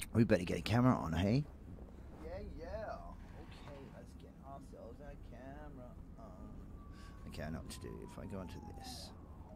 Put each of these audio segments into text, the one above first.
We better get a camera on, hey? Yeah. Okay, let's get ourselves a camera on. Okay, I know what to do. If I go into this.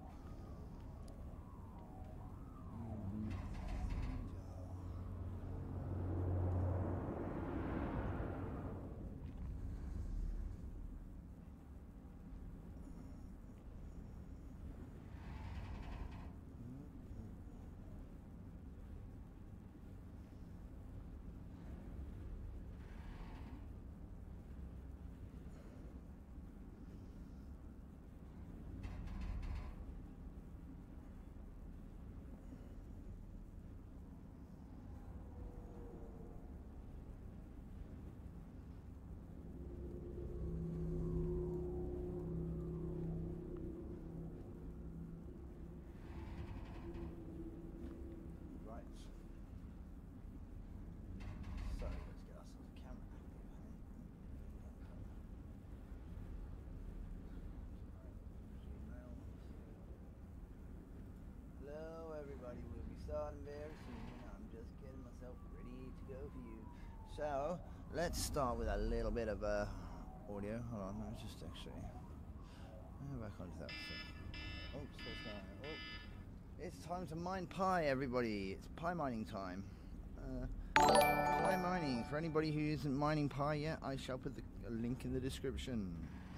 Starting very soon. I'm just getting myself ready to go for you. So let's start with a little bit of audio. Hold on, let's just actually back onto that thing. Oops, what's going on? Oh, it's time to mine pi, everybody. It's pi mining time. Pi mining. For anybody who isn't mining pi yet, I shall put a link in the description.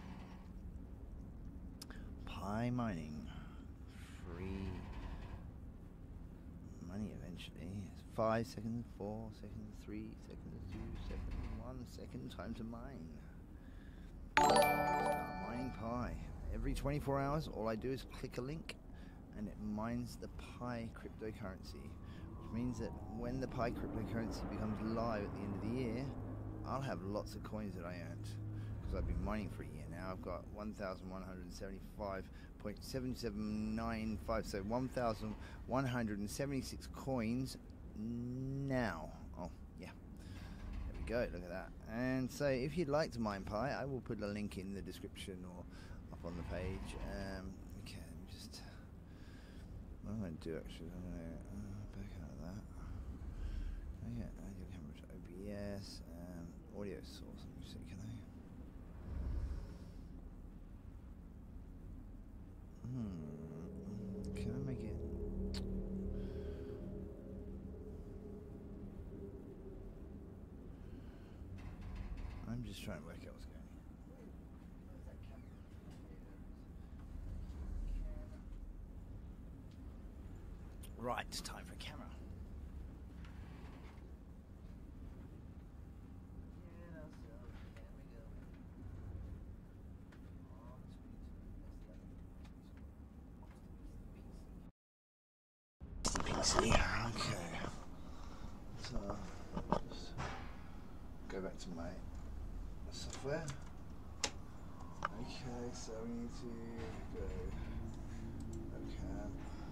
Pi mining, free. Money eventually. It's 5 seconds, 4 seconds, 3 seconds, 2 seconds, 1 second. Time to mine. Start mining pi. Every 24 hours, all I do is click a link, and it mines the pi cryptocurrency, which means that when the pi cryptocurrency becomes live at the end of the year, I'll have lots of coins that I earned because I've been mining for a year now. I've got 1,175.7795, so 1,176 coins now. Oh, yeah. There we go, look at that. And so if you'd like to mine pi, I will put a link in the description or up on the page. Okay, let me just... What I'm going to do actually, I'm going to back out of that. Oh yeah, I do camera to OBS, audio source, let me see, can I? Can I make it? I'm just trying to work out what's going on. Where's that camera? Right, it's time for a camera. PC. Okay. So just go back to my software. Okay, so we need to go. Okay.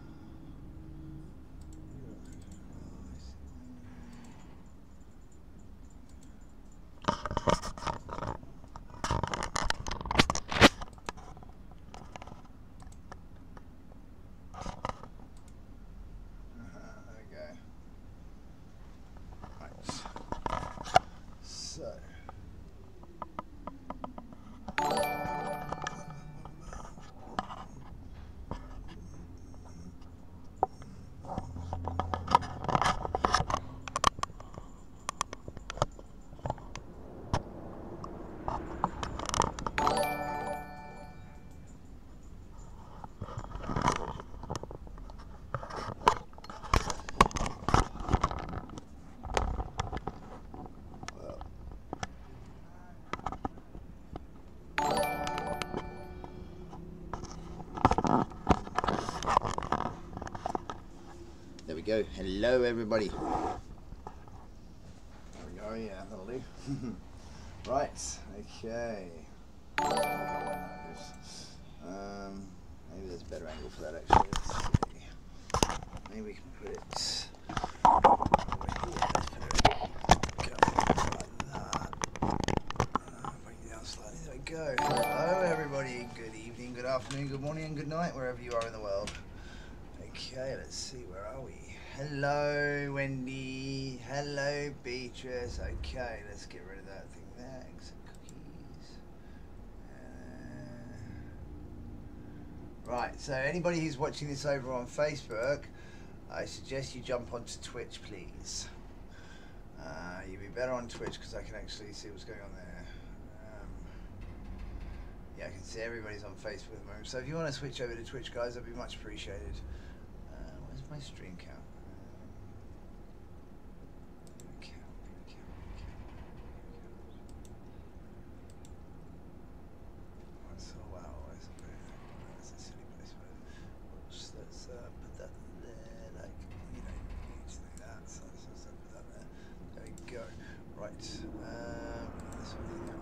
There we go. Hello, everybody. There we go. Yeah, that'll do. Right. Okay. Maybe there's a better angle for that. Actually, let's see. Maybe we can put it. Yeah, let's put it like that. Bring it down slightly. There we go. Hello, everybody. Good evening, good afternoon, good morning, and good night, wherever you are in the world. Okay, let's see, where are we? Hello, Wendy. Hello, Beatrice. Okay, let's get rid of that thing there. Exit cookies. Right, so anybody who's watching this over on Facebook, I suggest you jump onto Twitch, please. You'd be better on Twitch because I can actually see what's going on there. Yeah, I can see everybody's on Facebook at the moment. So if you want to switch over to Twitch, guys, that'd be much appreciated. Where's my stream count? So wow, that's a silly place. Let's put that there, like, you know, you need to do that. So let's put that there. There we go. Right. This one here.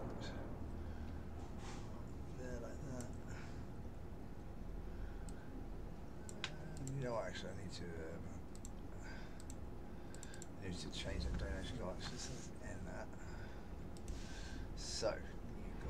There, like that. You know what? Actually, I need to change that. Don't actually go. Actually, let's end that. So you go.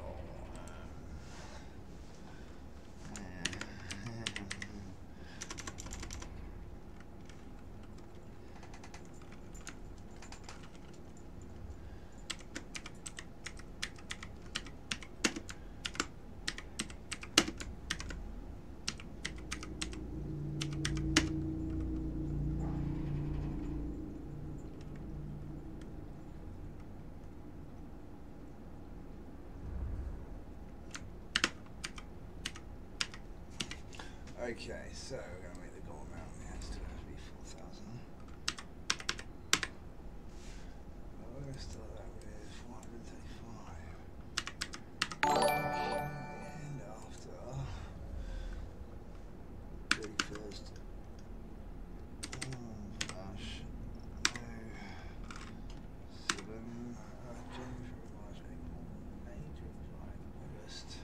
Okay, so we're going to make the goal amount. It has to be 4,000. Well, we're going to start that with 435. And after 31st. Oh gosh. No. 7. January, March, April, May, June, July, August.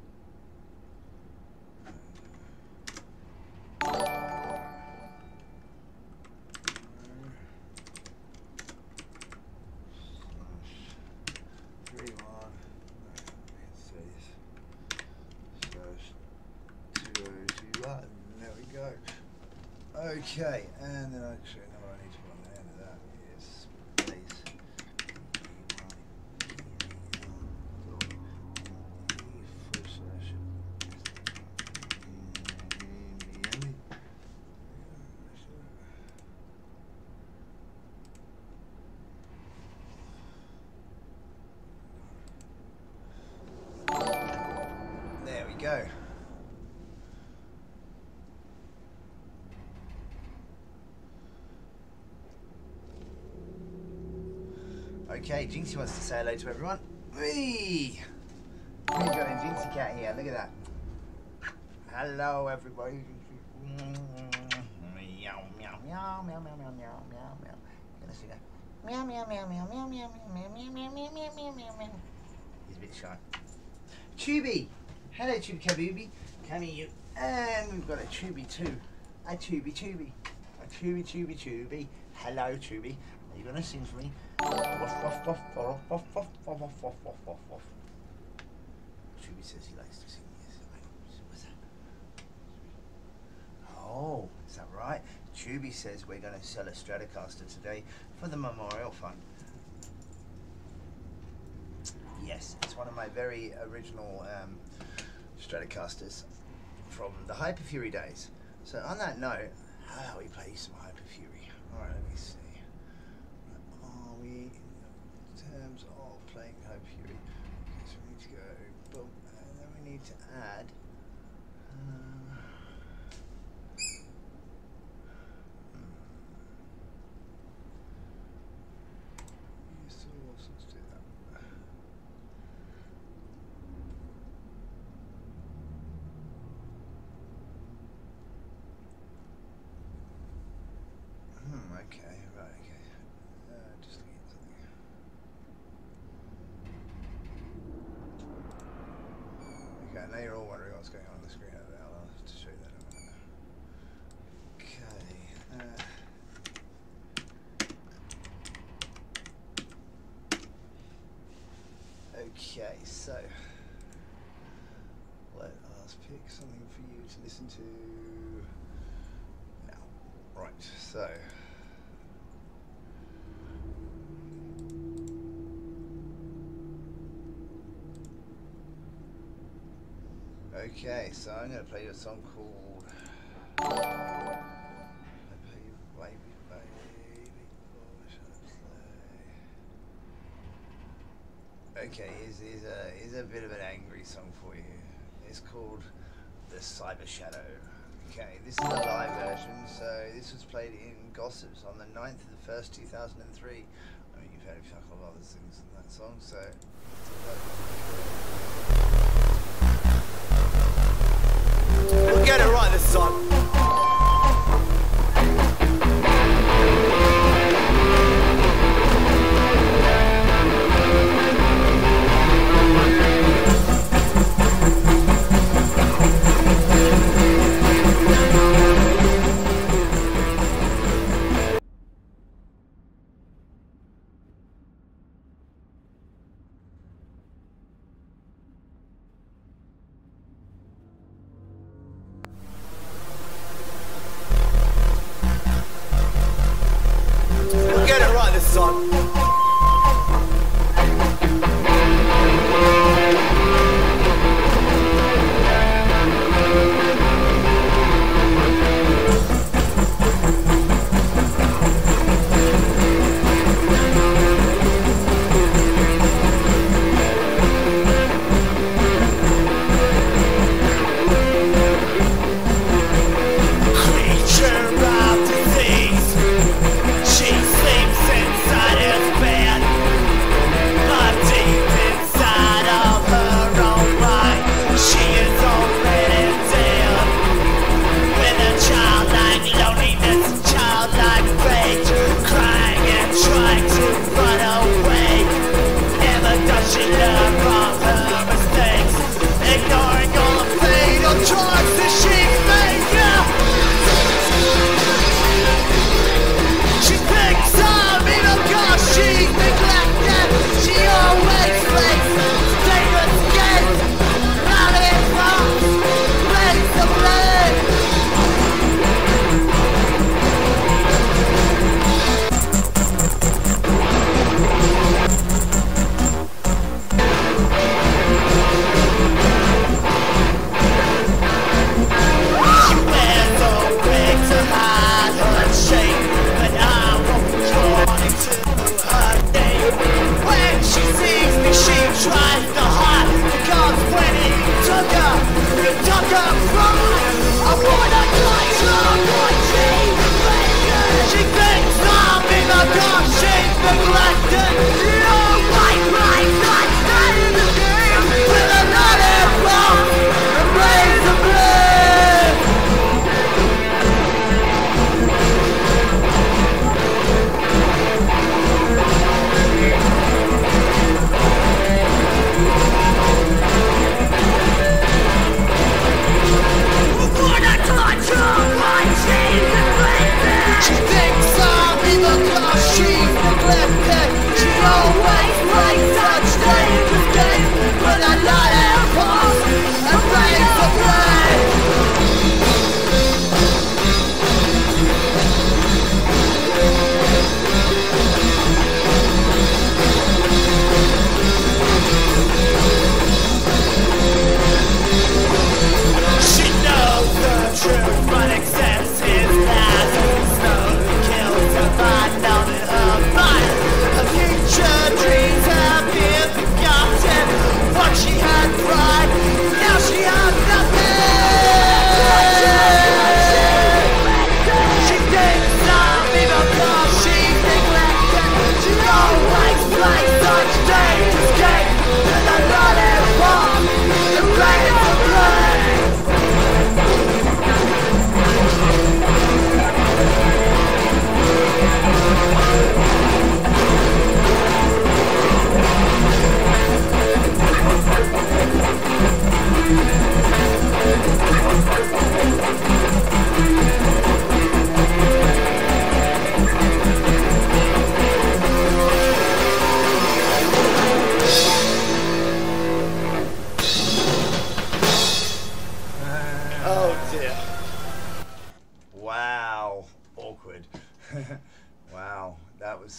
Okay, and then actually, no, I need to put on the end of that is space. There we go. Okay, Jinxie wants to say hello to everyone. Whee! We've got a Jinxie cat here, look at that. Hello, everybody. Meow, meow, meow, meow, meow, meow, meow, meow, meow. Let's see that. Meow, meow, meow, meow, meow, meow, meow, meow, meow, meow, meow, meow, meow, meow. He's a bit shy. Chubby! Hello, Chubby Kabooby. Come here, you. And we've got a Chubby too. A Chubby Chubby. A Chubby Chubby Chubby. Hello, Chubby. Are you going to sing for me? Chubby says he likes to sing. Yes. What's that? Oh, is that right? Chubby says we're going to sell a Stratocaster today for the Memorial Fund. Yes, it's one of my very original Stratocasters from the Hyperfury days. So on that note, how about we play some Hyperfury? Alright, let me see. Are we in terms of playing Hyperfury? Okay, so we need to go boom, and then we need to add let's do that. Okay, right, okay. Just looking at something. Okay, now you're all wondering what's going on the screen over there. I'll have to show you that in a minute. Okay. Okay, so let us pick something for you to listen to now. Right, so okay, so I'm going to play you a song called okay, is a bit of an angry song for you. It's called The Cyber Shadow. Okay, this is the live version, so this was played in Gossips on the 9th of the 1st, 2003. I mean, you've heard a couple of other things in that song, so... We'll get it right this time.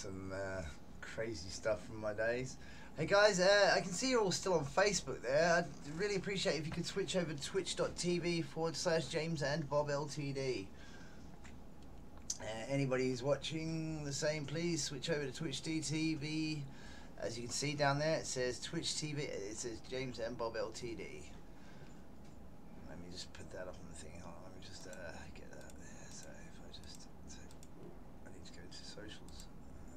some crazy stuff from my days. Hey guys, I can see you're all still on Facebook there. I'd really appreciate if you could switch over to twitch.tv/James and Bob Ltd. Anybody who's watching the same, please switch over to Twitch.tv. As you can see down there, it says Twitch TV. It says James and Bob Ltd. Let me just put that up on the thing. Hold on, let me just get that there. So if I just, I need to go to socials.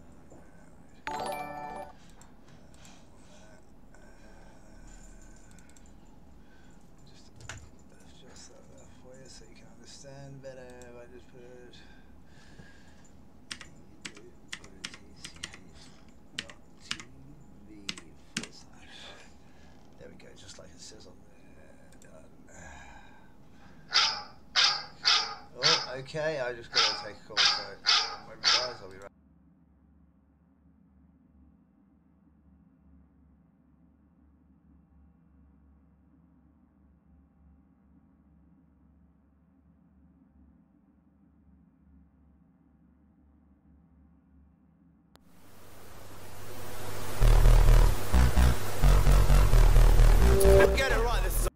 Just adjust that there for you so you can understand better. If I just put there we go, just like it says on there. Oh, okay, I just got to take a call. So, wait, guys, I'll be right. Get it right this time.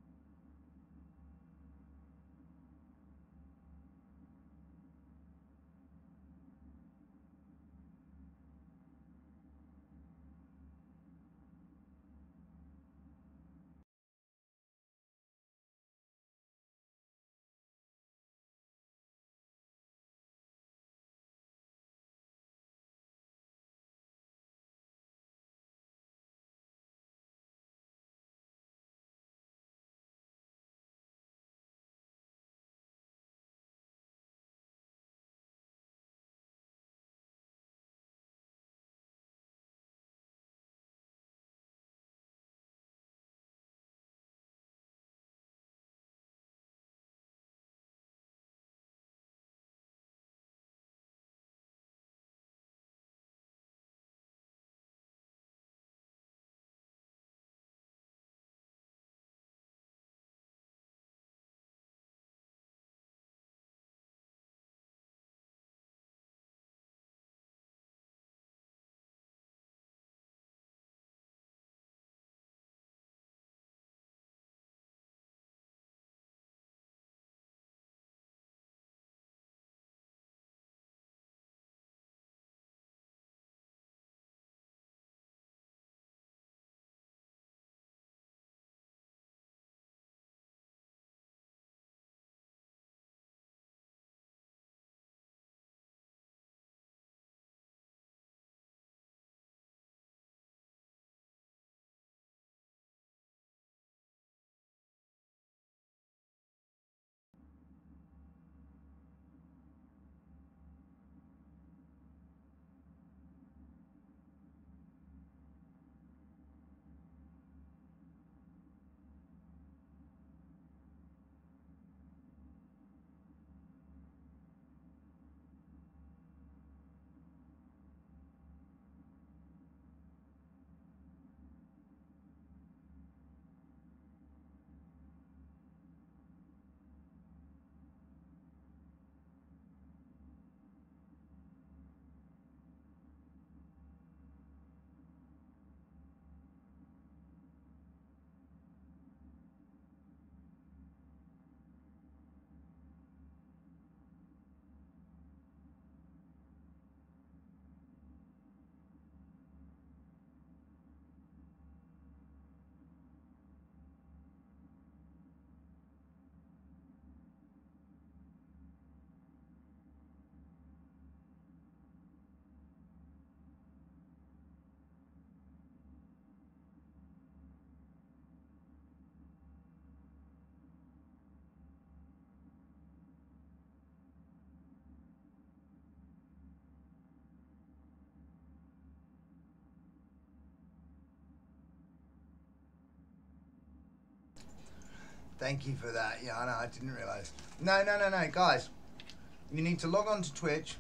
Thank you for that. Yeah, I know, I didn't realise. No, guys. You need to log on to Twitch.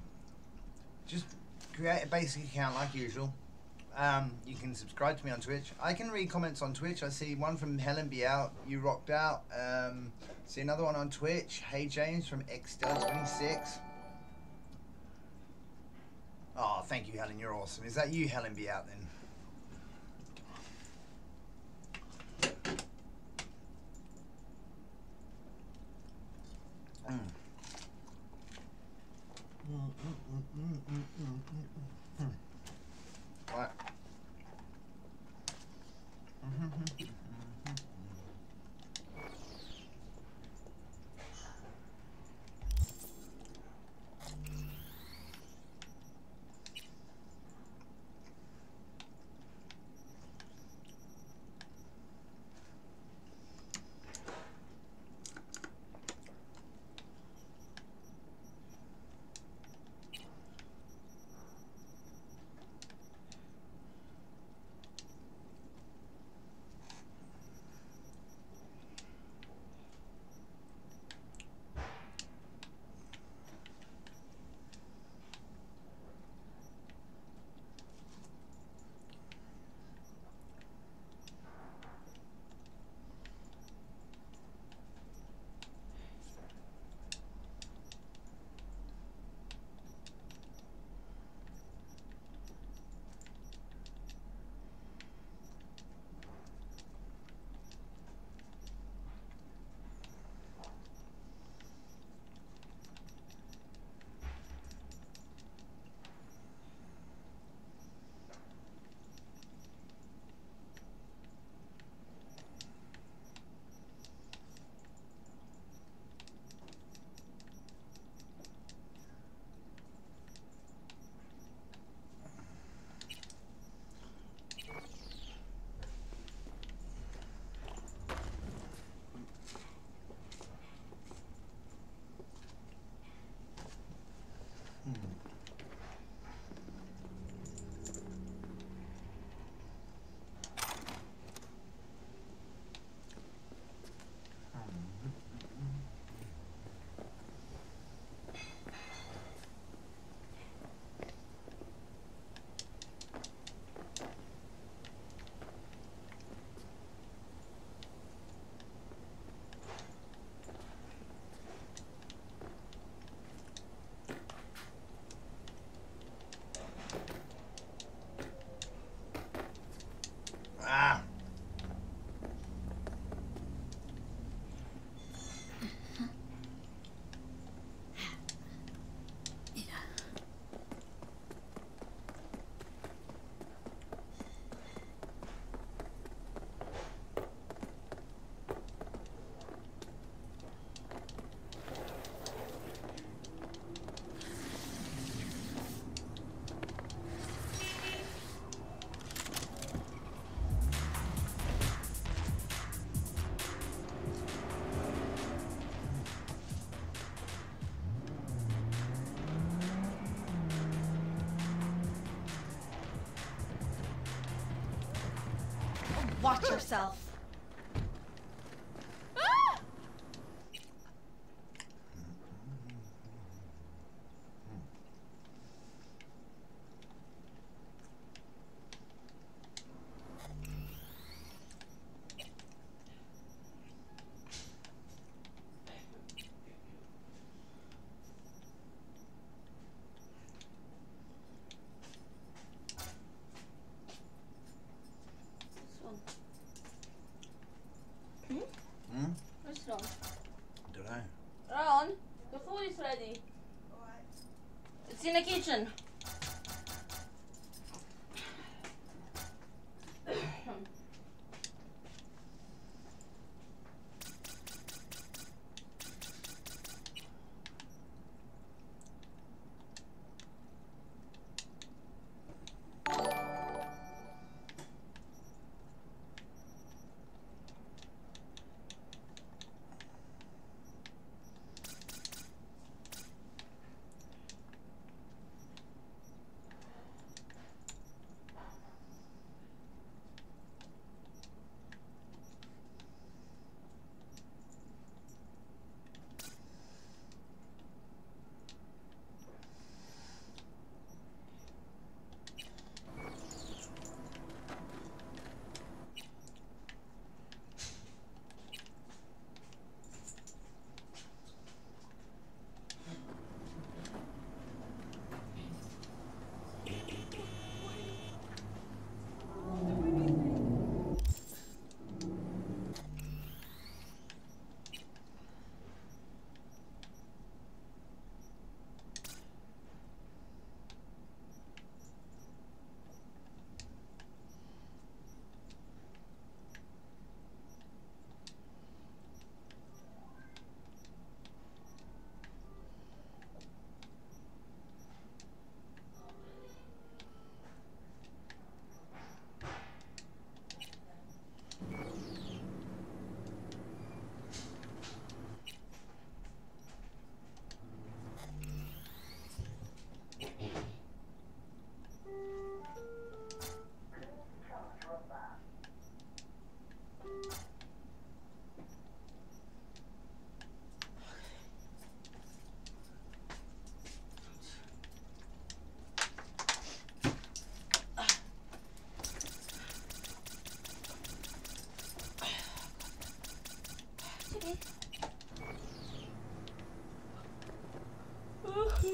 Just create a basic account like usual. You can subscribe to me on Twitch. I can read comments on Twitch. I see one from Helen Be Out. You rocked out. See another one on Twitch. Hey James from XDel26. Oh, thank you, Helen. You're awesome. Is that you, Helen? Be out then. Right. Watch yourself.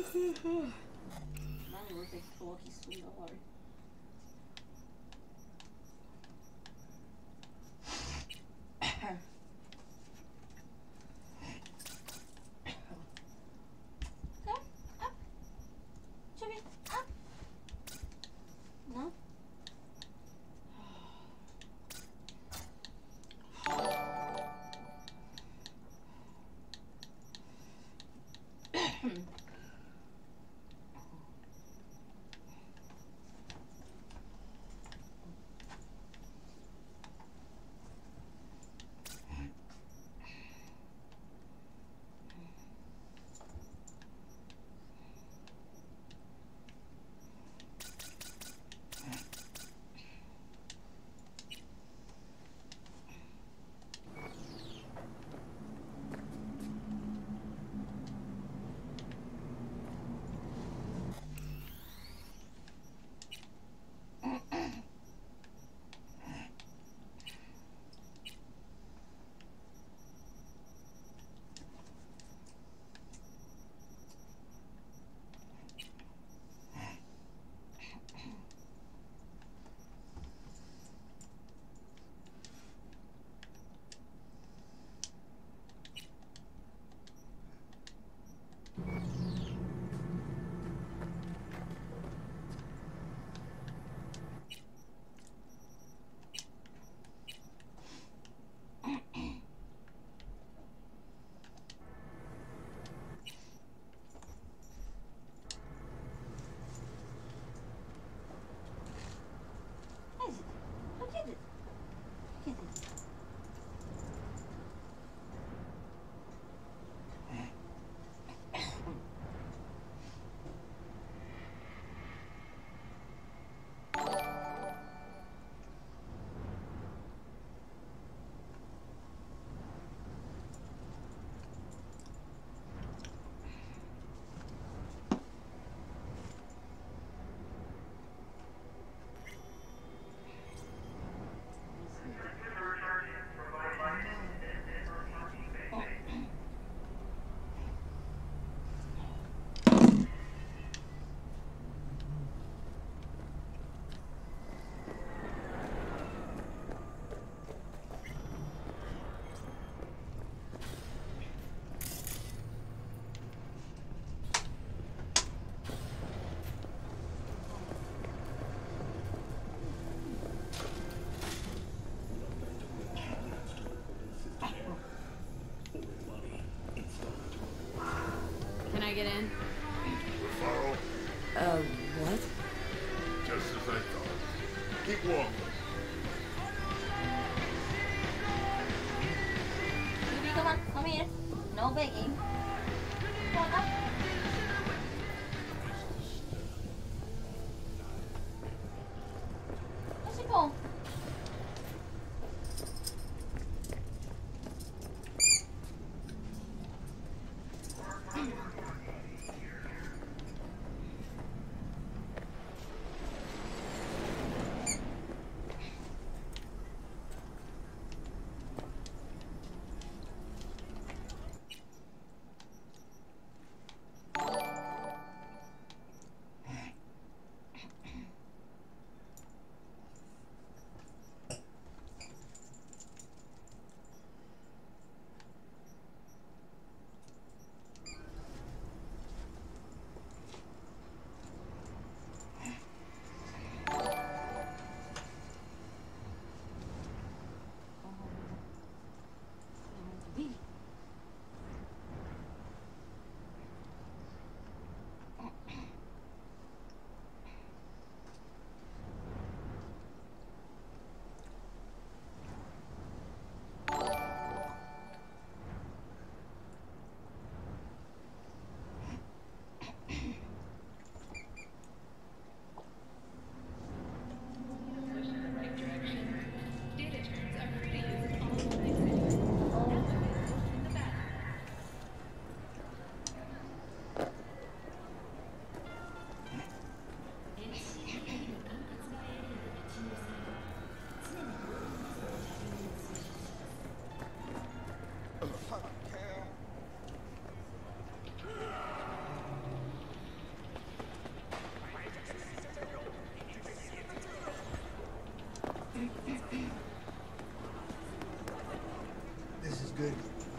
Man går säkert två kissor dagar. Så, upp. Kör vi, upp. No. Can I get in? Follow. What? Just as I thought. Keep walking. Ruby, come here. No begging. Come on, up. Varsågod. This is good.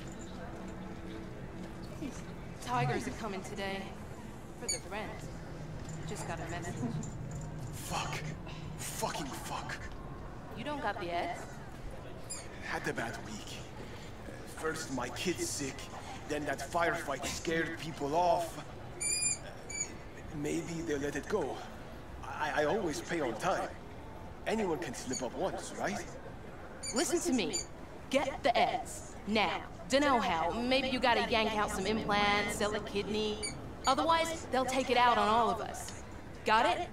Tigers are coming today. For the rent. Just got a message. Fuck. Fucking fuck. You don't got the ads? Had a bad week. First my kid's sick, then that firefight scared people off. Maybe they'll let it go. I always pay on time. Anyone can slip up once, right? Listen to me. Get the ads. Now. Dunno how. Maybe you gotta yank out some implants, sell a kidney. Otherwise, they'll take it out on all of us. Got it?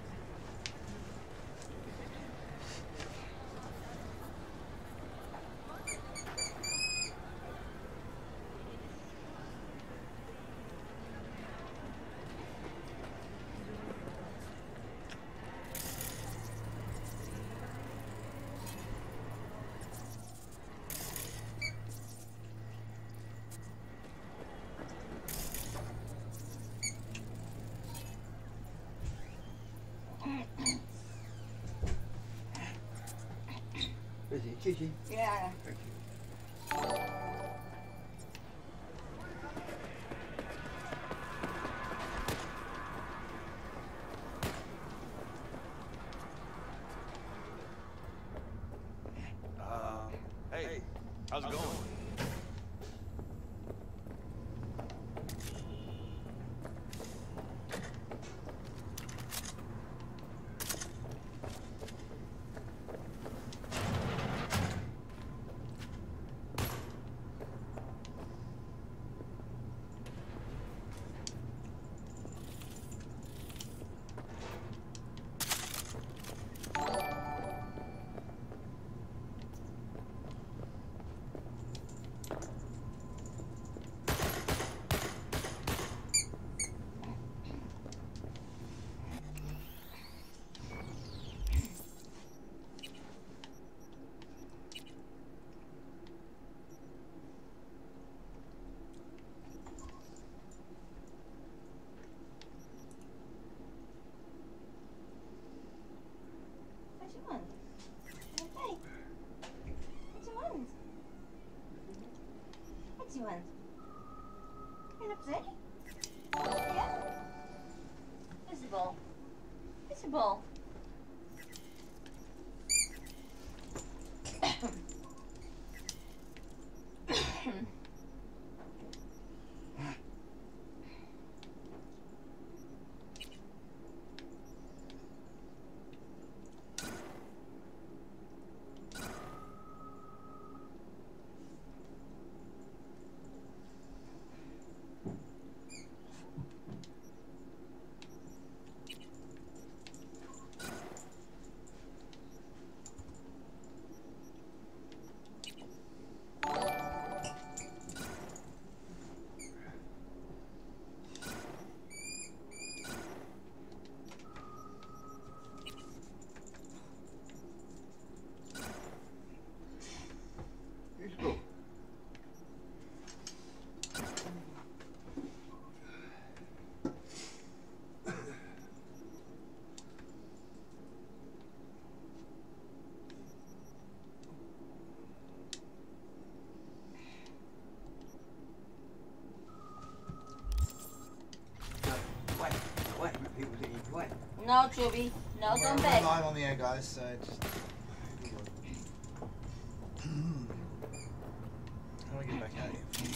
Busy, Chichi. Yeah. Thank you. Hey, how's it going? What you want? Okay. What you want? What you want? You're upset? Yeah? Where's the ball? Where's the ball? No, Chubby. No, don't We're beg. live on the air, guys, so just... How do I get back out here?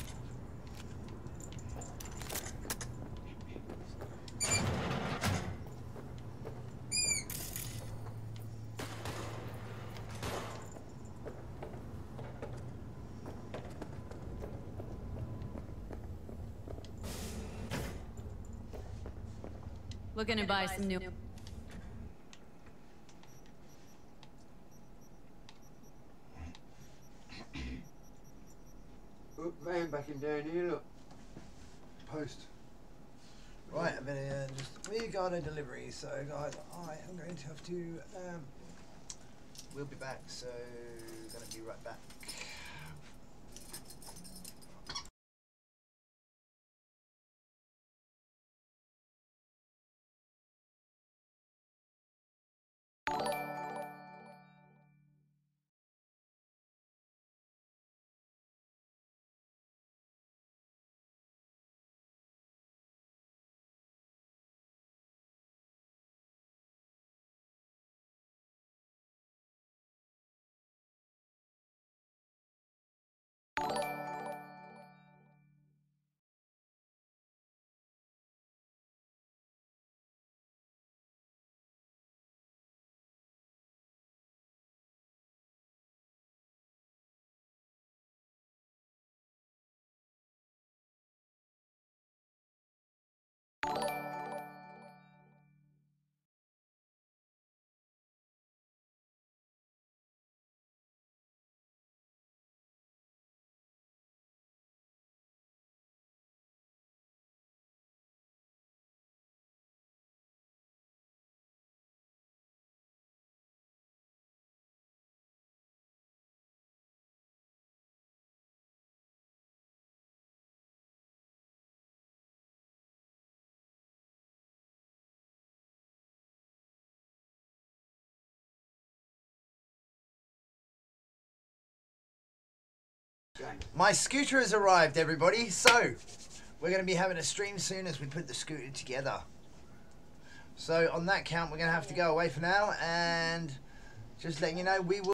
Looking to buy some new. Oh, van backing down here, look. Post. Right, I better just... We got a delivery, so guys, I am going to have to... we'll be back, so... Gonna be right back. My scooter has arrived, everybody. So, we're going to be having a stream soon as we put the scooter together. So, on that count, we're going to have to go away for now. And just letting you know, we will...